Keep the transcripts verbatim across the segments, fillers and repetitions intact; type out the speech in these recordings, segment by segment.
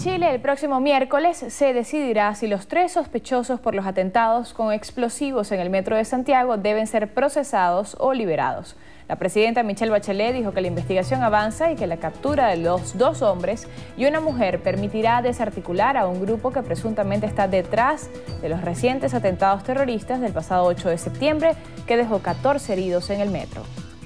En Chile, el próximo miércoles se decidirá si los tres sospechosos por los atentados con explosivos en el metro de Santiago deben ser procesados o liberados. La presidenta Michelle Bachelet dijo que la investigación avanza y que la captura de los dos hombres y una mujer permitirá desarticular a un grupo que presuntamente está detrás de los recientes atentados terroristas del pasado ocho de septiembre, que dejó catorce heridos en el metro.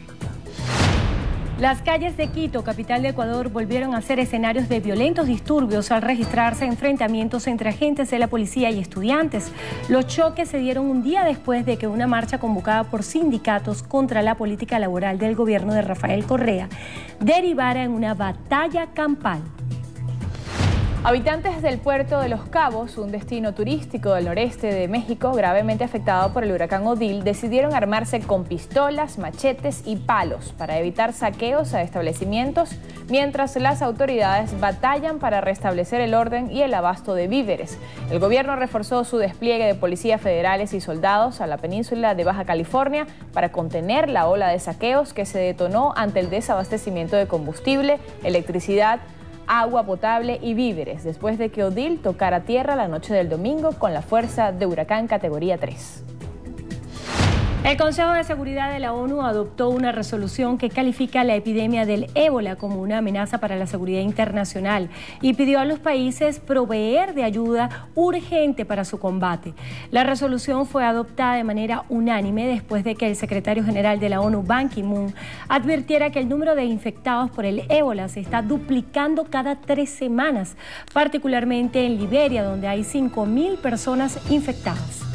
Las calles de Quito, capital de Ecuador, volvieron a ser escenarios de violentos disturbios al registrarse enfrentamientos entre agentes de la policía y estudiantes. Los choques se dieron un día después de que una marcha convocada por sindicatos contra la política laboral del gobierno de Rafael Correa derivara en una batalla campal. Habitantes del puerto de Los Cabos, un destino turístico del noreste de México gravemente afectado por el huracán Odil, decidieron armarse con pistolas, machetes y palos para evitar saqueos a establecimientos, mientras las autoridades batallan para restablecer el orden y el abasto de víveres. El gobierno reforzó su despliegue de policías federales y soldados a la península de Baja California para contener la ola de saqueos que se detonó ante el desabastecimiento de combustible, electricidad, agua potable y víveres, después de que Odil tocara tierra la noche del domingo con la fuerza de huracán categoría tres. El Consejo de Seguridad de la ONU adoptó una resolución que califica la epidemia del ébola como una amenaza para la seguridad internacional y pidió a los países proveer de ayuda urgente para su combate. La resolución fue adoptada de manera unánime después de que el secretario general de la ONU, Ban Ki-moon, advirtiera que el número de infectados por el ébola se está duplicando cada tres semanas, particularmente en Liberia, donde hay cinco mil personas infectadas.